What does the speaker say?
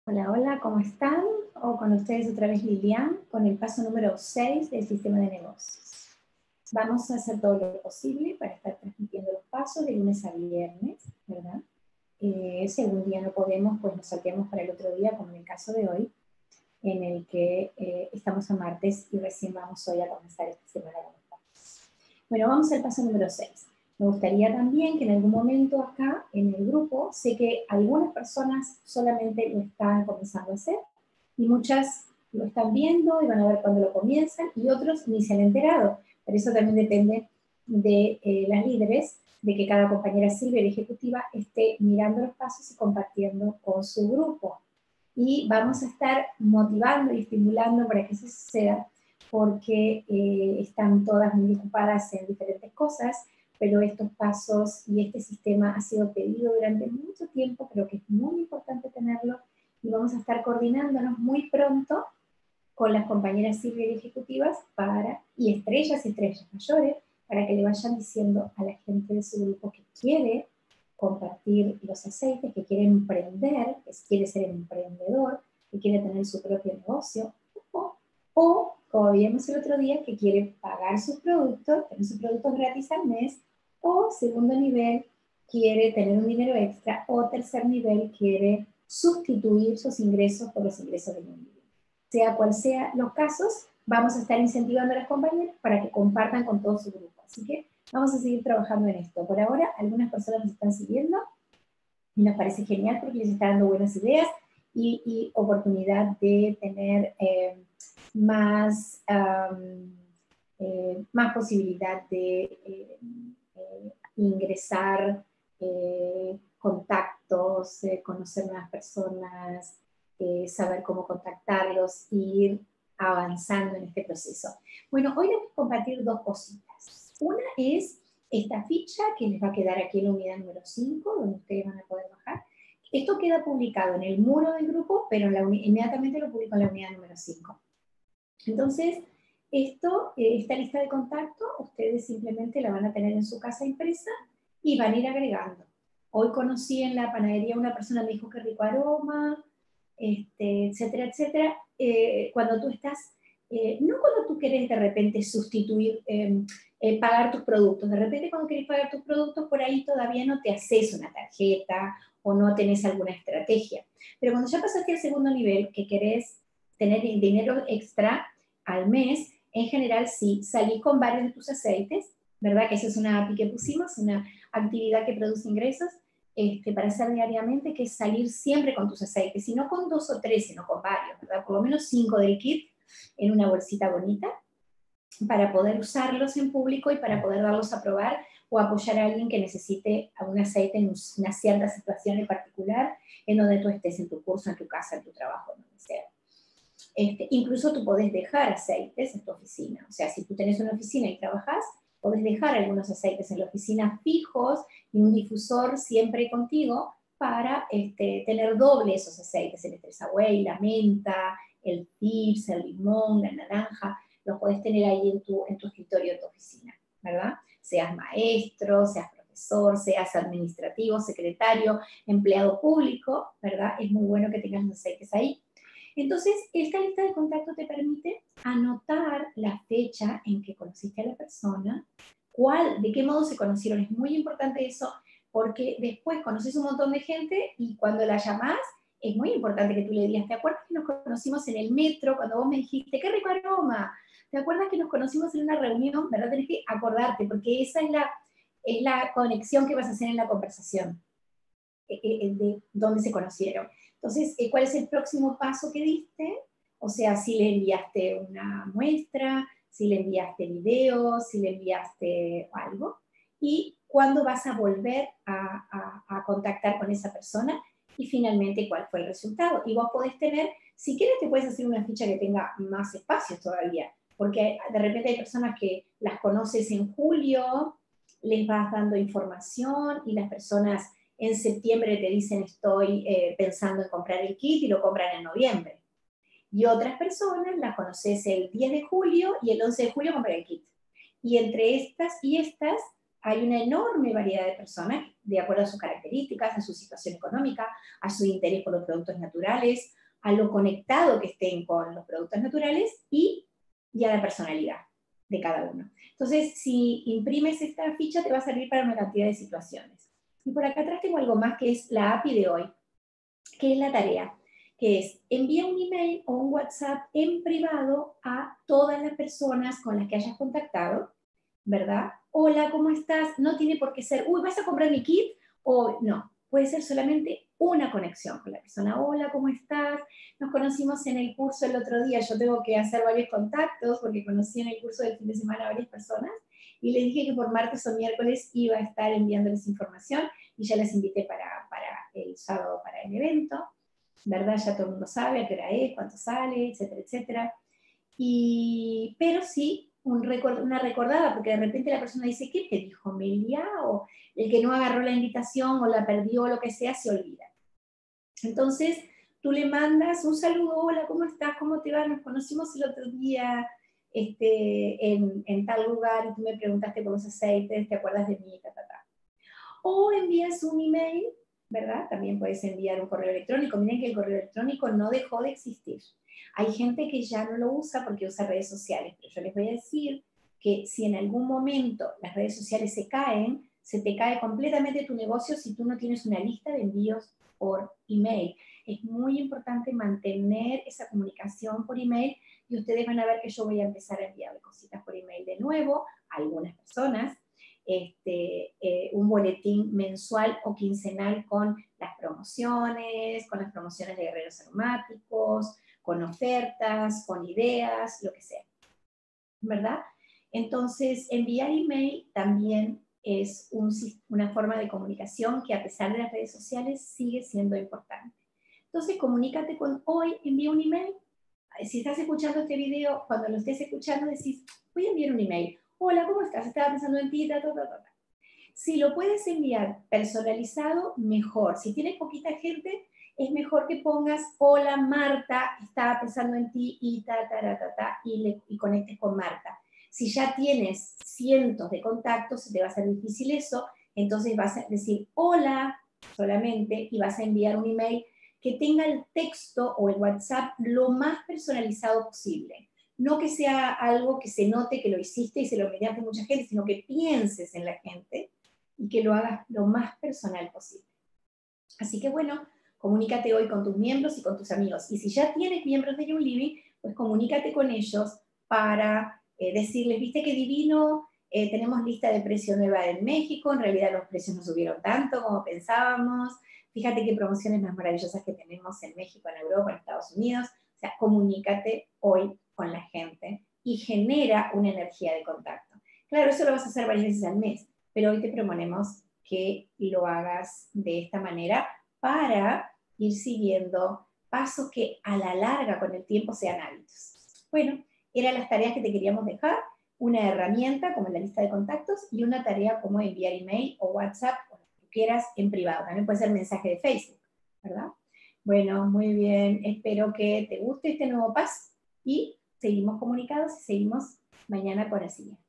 Hola, hola, ¿cómo están? O con ustedes otra vez Lilian, con el paso número 6 del sistema de negocios. Vamos a hacer todo lo posible para estar transmitiendo los pasos de lunes a viernes, ¿verdad? Si algún día no podemos, pues nos salteamos para el otro día, como en el caso de hoy, en el que estamos a martes y recién vamos hoy a comenzar esta semana con los pasos. Bueno, vamos al paso número 6. Me gustaría también que en algún momento acá, en el grupo, sé que algunas personas solamente lo están comenzando a hacer y muchas lo están viendo y van a ver cuándo lo comienzan y otros ni se han enterado. Pero eso también depende de las líderes, de que cada compañera Silvia ejecutiva esté mirando los pasos y compartiendo con su grupo. Y vamos a estar motivando y estimulando para que eso suceda, porque están todas muy ocupadas en diferentes cosas, pero estos pasos y este sistema ha sido pedido durante mucho tiempo, creo que es muy importante tenerlo, y vamos a estar coordinándonos muy pronto con las compañeras Silvia ejecutivas y estrellas mayores, para que le vayan diciendo a la gente de su grupo que quiere compartir los aceites, que quiere emprender, que quiere ser emprendedor, que quiere tener su propio negocio, o como vimos el otro día, que quiere pagar sus productos, tener sus productos gratis al mes, o segundo nivel, quiere tener un dinero extra, o tercer nivel, quiere sustituir sus ingresos por los ingresos del mundo. Sea cual sea los casos, vamos a estar incentivando a las compañeras para que compartan con todo su grupo. Así que vamos a seguir trabajando en esto. Por ahora, algunas personas nos están siguiendo y nos parece genial porque les está dando buenas ideas y oportunidad de tener más posibilidad de ingresar contactos, conocer nuevas personas, saber cómo contactarlos, ir avanzando en este proceso. Bueno, hoy les voy a compartir dos cositas. Una es esta ficha que les va a quedar aquí en la unidad número 5, donde ustedes van a poder bajar. Esto queda publicado en el muro del grupo, pero inmediatamente lo publico en la unidad número 5. Entonces, esta lista de contacto, ustedes simplemente la van a tener en su casa impresa y van a ir agregando. Hoy conocí en la panadería una persona que me dijo que rico aroma, etcétera, etcétera. Cuando tú estás, no cuando tú querés de repente sustituir, pagar tus productos, de repente cuando querés pagar tus productos, por ahí todavía no te haces una tarjeta o no tenés alguna estrategia. Pero cuando ya pasaste al segundo nivel, que querés tener dinero extra al mes, en general sí, salí con varios de tus aceites, ¿verdad? Que esa es una API que pusimos, una actividad que produce ingresos, para hacer diariamente, que es salir siempre con tus aceites, y no con 2 o 3, sino con varios, ¿verdad? Por lo menos 5 del kit en una bolsita bonita, para poder usarlos en público y para poder darlos a probar o apoyar a alguien que necesite un aceite en una cierta situación en particular, en donde tú estés, en tu curso, en tu casa, en tu trabajo, donde sea. Incluso tú podés dejar aceites en tu oficina. O sea, si tú tenés una oficina y trabajás, podés dejar algunos aceites en la oficina fijos y un difusor siempre contigo para tener doble esos aceites, el Estrella Way, la menta, el tips, el limón, la naranja, los podés tener ahí en tu escritorio de tu oficina, ¿verdad? Seas maestro, seas profesor, seas administrativo, secretario, empleado público, ¿verdad? Es muy bueno que tengas los aceites ahí. Entonces, esta lista de contacto te permite anotar la fecha en que conociste a la persona, de qué modo se conocieron. Es muy importante eso, porque después conoces un montón de gente y cuando la llamás, es muy importante que tú le digas, ¿te acuerdas que nos conocimos en el metro cuando vos me dijiste, qué rico aroma? ¿Te acuerdas que nos conocimos en una reunión? ¿Verdad? Tenés que acordarte, porque esa es la conexión que vas a hacer en la conversación, de dónde se conocieron. Entonces, ¿cuál es el próximo paso que diste? O sea, si le enviaste una muestra, si le enviaste videos, si le enviaste algo, y cuándo vas a volver a contactar con esa persona, y finalmente cuál fue el resultado. Y vos podés tener, si quieres te puedes hacer una ficha que tenga más espacios todavía, porque de repente hay personas que las conoces en julio, les vas dando información y las personas en septiembre te dicen estoy pensando en comprar el kit y lo compran en noviembre. Y otras personas las conoces el 10 de julio y el 11 de julio compran el kit. Y entre estas y estas hay una enorme variedad de personas, de acuerdo a sus características, a su situación económica, a su interés por los productos naturales, a lo conectado que estén con los productos naturales y a la personalidad de cada uno. Entonces, si imprimes esta ficha, te va a servir para una cantidad de situaciones. Y por acá atrás tengo algo más que es la API de hoy, que es la tarea, que es envía un email o un WhatsApp en privado a todas las personas con las que hayas contactado, ¿verdad? Hola, ¿cómo estás? No tiene por qué ser, uy, ¿vas a comprar mi kit? O no, puede ser solamente una conexión con la persona. Hola, ¿cómo estás? Nos conocimos en el curso el otro día, yo tengo que hacer varios contactos porque conocí en el curso del fin de semana a varias personas y les dije que por martes o miércoles iba a estar enviándoles información y ya les invité para el sábado para el evento, ¿verdad? Ya todo el mundo sabe a qué hora es, cuánto sale, etcétera, etcétera. Pero sí, una recordada, porque de repente la persona dice, ¿qué te dijo Melia? O el que no agarró la invitación o la perdió o lo que sea, se olvida. Entonces, tú le mandas un saludo, hola, ¿cómo estás? ¿Cómo te va? Nos conocimos el otro día en tal lugar y tú me preguntaste por los aceites, ¿te acuerdas de mí? Ta, ta, ta. O envías un email, ¿verdad? También puedes enviar un correo electrónico. Miren que el correo electrónico no dejó de existir. Hay gente que ya no lo usa porque usa redes sociales, pero yo les voy a decir que si en algún momento las redes sociales se caen, se te cae completamente tu negocio si tú no tienes una lista de envíos por email. Es muy importante mantener esa comunicación por email y ustedes van a ver que yo voy a empezar a enviarle cositas por email de nuevo a algunas personas. Un boletín mensual o quincenal con las promociones de guerreros aromáticos, con ofertas, con ideas, lo que sea, ¿verdad? Entonces, enviar email también es una forma de comunicación que a pesar de las redes sociales sigue siendo importante. Entonces, comunícate con hoy, envía un email. Si estás escuchando este video, cuando lo estés escuchando, decís, voy a enviar un email. Hola, ¿cómo estás? Estaba pensando en ti, ta, ta, ta, ta. Si lo puedes enviar personalizado, mejor. Si tienes poquita gente, es mejor que pongas, hola Marta, estaba pensando en ti y ta, ta, ta, ta, ta, y conectes con Marta. Si ya tienes cientos de contactos, se te va a hacer difícil eso, entonces vas a decir hola solamente y vas a enviar un email que tenga el texto o el WhatsApp lo más personalizado posible. No que sea algo que se note que lo hiciste y se lo enviaste a mucha gente, sino que pienses en la gente y que lo hagas lo más personal posible. Así que bueno, comunícate hoy con tus miembros y con tus amigos. Y si ya tienes miembros de YouLiving, pues comunícate con ellos para decirles, viste qué divino, tenemos lista de precio nueva en México, en realidad los precios no subieron tanto como pensábamos, fíjate qué promociones más maravillosas que tenemos en México, en Europa, en Estados Unidos. O sea, comunícate hoy con la gente y genera una energía de contacto. Claro, eso lo vas a hacer varias veces al mes, pero hoy te proponemos que lo hagas de esta manera para ir siguiendo pasos que a la larga con el tiempo sean hábitos. Bueno, eran las tareas que te queríamos dejar, una herramienta como la lista de contactos y una tarea como enviar email o WhatsApp o lo que quieras en privado. También puede ser mensaje de Facebook, ¿verdad? Bueno, muy bien, espero que te guste este nuevo paso y seguimos comunicados y seguimos mañana por así.